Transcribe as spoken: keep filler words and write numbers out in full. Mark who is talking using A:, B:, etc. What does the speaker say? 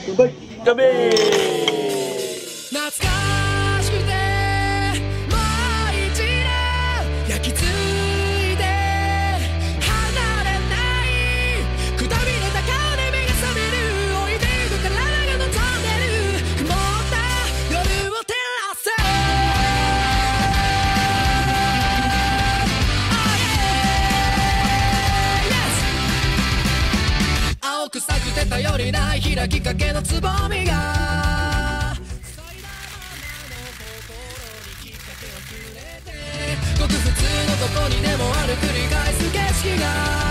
A: 乾杯。
B: 乾杯。
C: 懐かしくてもう一度焼き付いて離れないくたびれた顔で目が覚める置いてゆく体が望んでる曇った夜を照らせ青く咲くて頼りない開きかけのつぼみがごく普通のどこにでもある繰り返す景色が